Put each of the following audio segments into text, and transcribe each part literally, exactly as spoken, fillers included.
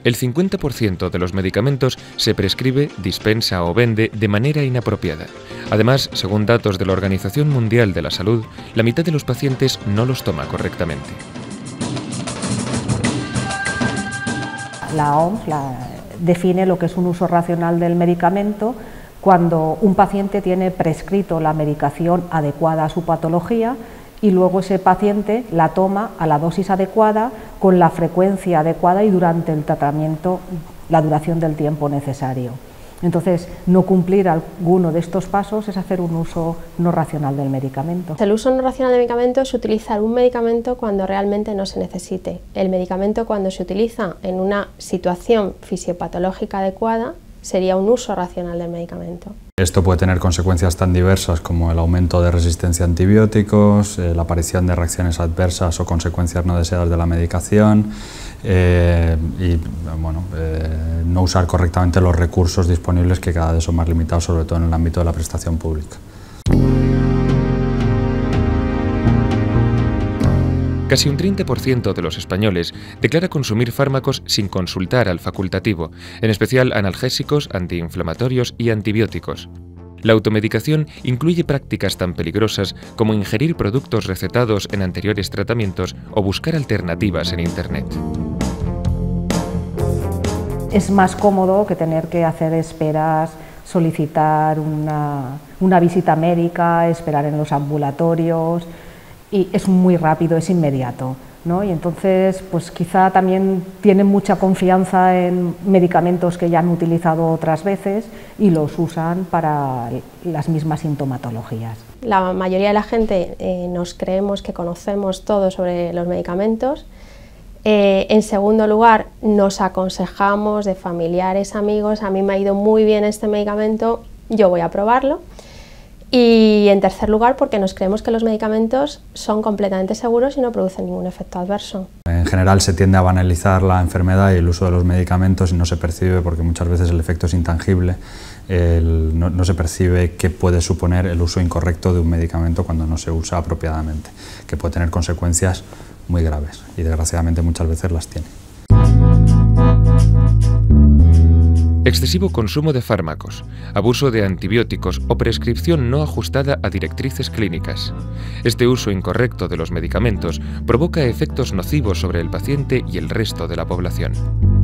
El cincuenta por ciento de los medicamentos se prescribe, dispensa o vende de manera inapropiada. Además, según datos de la Organización Mundial de la Salud, la mitad de los pacientes no los toma correctamente. La O M S la, define lo que es un uso racional del medicamento cuando un paciente tiene prescrito la medicación adecuada a su patología y luego ese paciente la toma a la dosis adecuada, con la frecuencia adecuada y durante el tratamiento, la duración del tiempo necesario. Entonces, no cumplir alguno de estos pasos es hacer un uso no racional del medicamento. El uso no racional del medicamento es utilizar un medicamento cuando realmente no se necesite. El medicamento, cuando se utiliza en una situación fisiopatológica adecuada, sería un uso racional del medicamento. Esto puede tener consecuencias tan diversas como el aumento de resistencia a antibióticos, eh, la aparición de reacciones adversas o consecuencias no deseadas de la medicación eh, y bueno, eh, no usar correctamente los recursos disponibles, que cada vez son más limitados, sobre todo en el ámbito de la prestación pública. Casi un treinta por ciento de los españoles declara consumir fármacos sin consultar al facultativo, en especial analgésicos, antiinflamatorios y antibióticos. La automedicación incluye prácticas tan peligrosas como ingerir productos recetados en anteriores tratamientos o buscar alternativas en Internet. Es más cómodo que tener que hacer esperas, solicitar una, una visita médica, esperar en los ambulatorios. Y es muy rápido, es inmediato, ¿no? Y entonces, pues quizá también tienen mucha confianza en medicamentos que ya han utilizado otras veces y los usan para las mismas sintomatologías. La mayoría de la gente eh, nos creemos que conocemos todo sobre los medicamentos. Eh, en segundo lugar, nos aconsejamos de familiares, amigos: a mí me ha ido muy bien este medicamento, yo voy a probarlo. Y en tercer lugar, porque nos creemos que los medicamentos son completamente seguros y no producen ningún efecto adverso. En general se tiende a banalizar la enfermedad y el uso de los medicamentos y no se percibe, porque muchas veces el efecto es intangible, el, no, no se percibe qué puede suponer el uso incorrecto de un medicamento cuando no se usa apropiadamente, que puede tener consecuencias muy graves y desgraciadamente muchas veces las tiene. Excesivo consumo de fármacos, abuso de antibióticos o prescripción no ajustada a directrices clínicas. Este uso incorrecto de los medicamentos provoca efectos nocivos sobre el paciente y el resto de la población.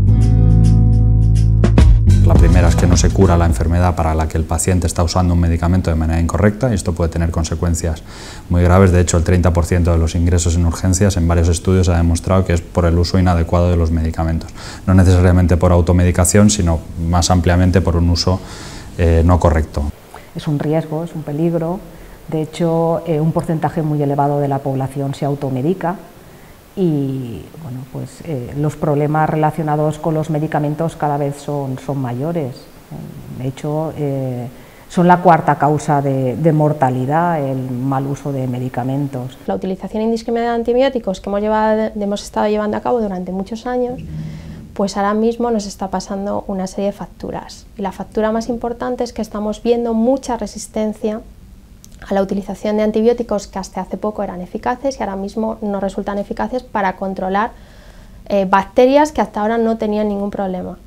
La primera es que no se cura la enfermedad para la que el paciente está usando un medicamento de manera incorrecta, y esto puede tener consecuencias muy graves. De hecho, el treinta por ciento de los ingresos en urgencias en varios estudios ha demostrado que es por el uso inadecuado de los medicamentos. No necesariamente por automedicación, sino más ampliamente por un uso eh, no correcto. Es un riesgo, es un peligro. De hecho, eh, un porcentaje muy elevado de la población se automedica. Y bueno, pues, eh, los problemas relacionados con los medicamentos cada vez son, son mayores. De hecho, eh, son la cuarta causa de, de mortalidad, el mal uso de medicamentos. La utilización indiscriminada de antibióticos que hemos, llevado, hemos estado llevando a cabo durante muchos años, pues ahora mismo nos está pasando una serie de facturas. Y la factura más importante es que estamos viendo mucha resistencia a la utilización de antibióticos que hasta hace poco eran eficaces y ahora mismo no resultan eficaces para controlar eh, bacterias que hasta ahora no tenían ningún problema.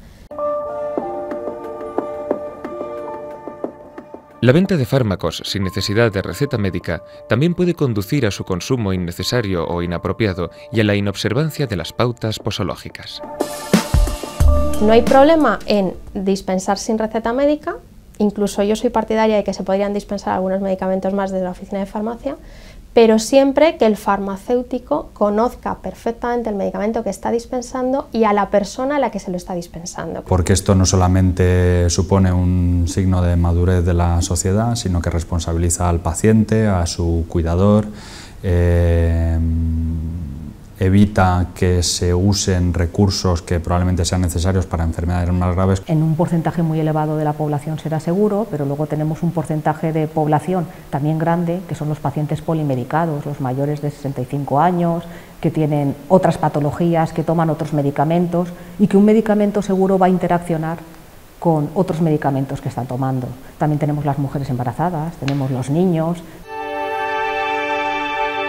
La venta de fármacos sin necesidad de receta médica también puede conducir a su consumo innecesario o inapropiado y a la inobservancia de las pautas posológicas. No hay problema en dispensar sin receta médica. Incluso yo soy partidaria de que se podrían dispensar algunos medicamentos más desde la oficina de farmacia, pero siempre que el farmacéutico conozca perfectamente el medicamento que está dispensando y a la persona a la que se lo está dispensando. Porque esto no solamente supone un signo de madurez de la sociedad, sino que responsabiliza al paciente, a su cuidador, eh, evita que se usen recursos que probablemente sean necesarios para enfermedades más graves. En un porcentaje muy elevado de la población será seguro, pero luego tenemos un porcentaje de población también grande, que son los pacientes polimedicados, los mayores de sesenta y cinco años, que tienen otras patologías, que toman otros medicamentos y que un medicamento seguro va a interaccionar con otros medicamentos que están tomando. También tenemos las mujeres embarazadas, tenemos los niños.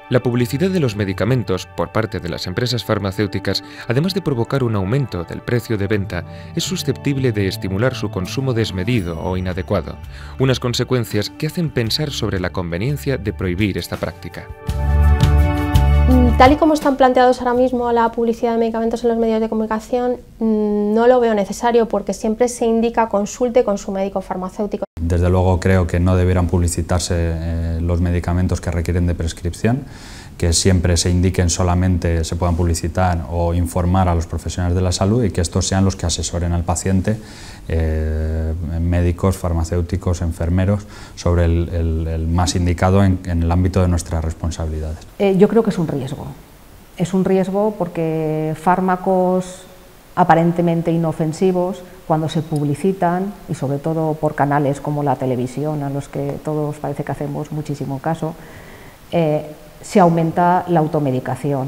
La publicidad de los medicamentos por parte de las empresas farmacéuticas, además de provocar un aumento del precio de venta, es susceptible de estimular su consumo desmedido o inadecuado, unas consecuencias que hacen pensar sobre la conveniencia de prohibir esta práctica. Tal y como están planteados ahora mismo la publicidad de medicamentos en los medios de comunicación, no lo veo necesario porque siempre se indica consulte con su médico farmacéutico. Desde luego creo que no debieran publicitarse eh, los medicamentos que requieren de prescripción, que siempre se indiquen solamente, se puedan publicitar o informar a los profesionales de la salud y que estos sean los que asesoren al paciente, eh, médicos, farmacéuticos, enfermeros, sobre el, el, el más indicado en, en el ámbito de nuestras responsabilidades. Eh, yo creo que es un riesgo. Es un riesgo porque fármacos aparentemente inofensivos, cuando se publicitan, y sobre todo por canales como la televisión, a los que todos parece que hacemos muchísimo caso, eh, se aumenta la automedicación.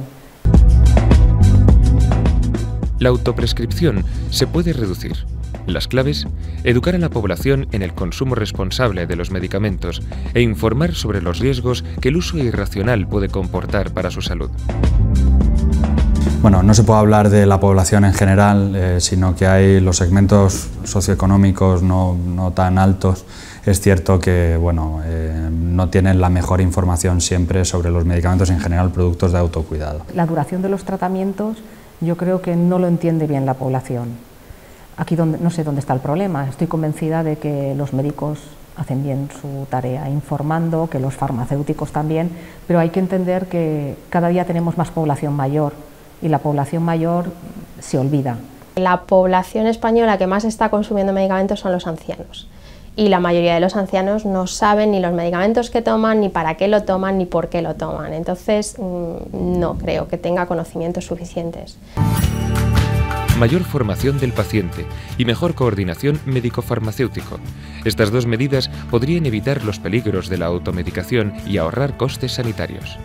La autoprescripción se puede reducir. Las claves: educar a la población en el consumo responsable de los medicamentos e informar sobre los riesgos que el uso irracional puede comportar para su salud. Bueno, no se puede hablar de la población en general, eh, sino que hay los segmentos socioeconómicos no, no tan altos. Es cierto que bueno, eh, no tienen la mejor información siempre sobre los medicamentos, en general productos de autocuidado. La duración de los tratamientos yo creo que no lo entiende bien la población. Aquí donde, no sé dónde está el problema. Estoy convencida de que los médicos hacen bien su tarea informando, que los farmacéuticos también, pero hay que entender que cada día tenemos más población mayor y la población mayor se olvida. La población española que más está consumiendo medicamentos son los ancianos. Y la mayoría de los ancianos no saben ni los medicamentos que toman, ni para qué lo toman, ni por qué lo toman. Entonces, no creo que tenga conocimientos suficientes. Mayor formación del paciente y mejor coordinación médico-farmacéutico. Estas dos medidas podrían evitar los peligros de la automedicación y ahorrar costes sanitarios.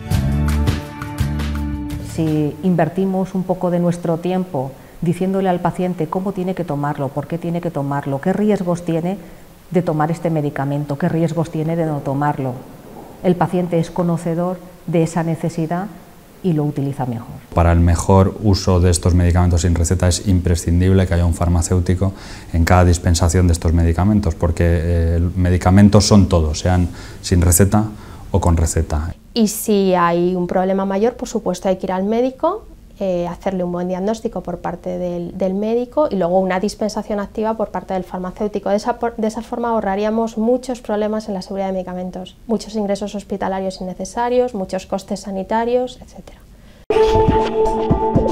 Si invertimos un poco de nuestro tiempo diciéndole al paciente cómo tiene que tomarlo, por qué tiene que tomarlo, qué riesgos tiene de tomar este medicamento, qué riesgos tiene de no tomarlo, el paciente es conocedor de esa necesidad y lo utiliza mejor. Para el mejor uso de estos medicamentos sin receta es imprescindible que haya un farmacéutico en cada dispensación de estos medicamentos, porque eh, medicamentos son todos, sean sin receta o con receta. Y si hay un problema mayor, por supuesto hay que ir al médico, eh, hacerle un buen diagnóstico por parte del, del médico y luego una dispensación activa por parte del farmacéutico. De esa, de esa forma ahorraríamos muchos problemas en la seguridad de medicamentos, muchos ingresos hospitalarios innecesarios, muchos costes sanitarios, etcétera.